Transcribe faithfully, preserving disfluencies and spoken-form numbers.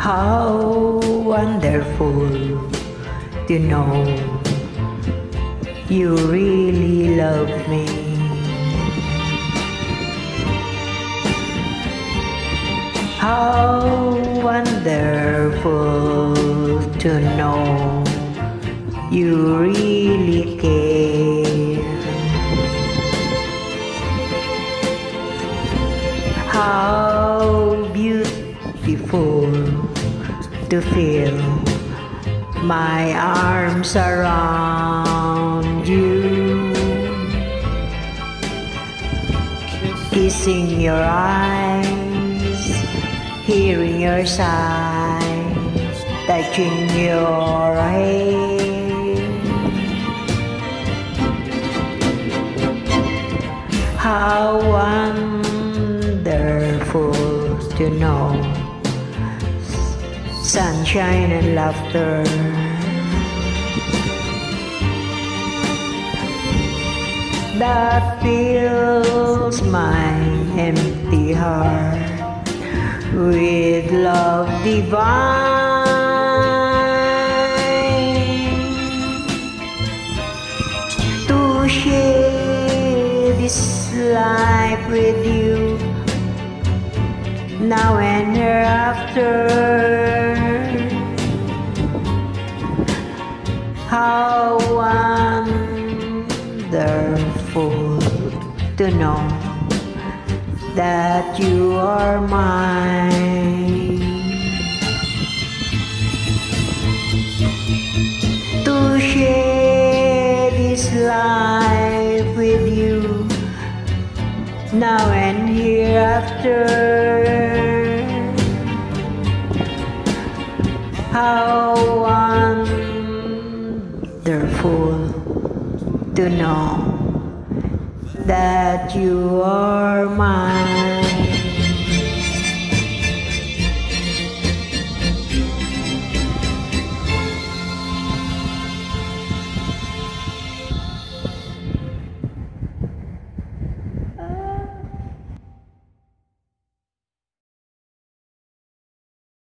How wonderful to know you really love me. How wonderful to know you really care. How beautiful to feel my arms around you, kissing your eyes, hearing your sighs, touching your hair. How wonderful to know sunshine and laughter, that fills my empty heart with love divine. To share this life with you now and hereafter. How wonderful to know that you are mine. To share this life with you now and hereafter. How wonderful to know that you are mine.